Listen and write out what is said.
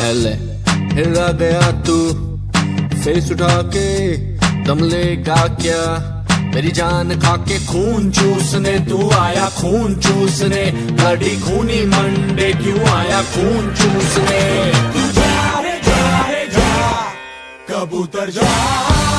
पहले हिला गया तू, फेस उठा के दम लेगा क्या, मेरी जान खा के खून चूसने तू आया खून चूसने, लड़ी खूनी मंडे क्यों आया खून चूसने। तू जा रे जा रे जा, कबूतर जा।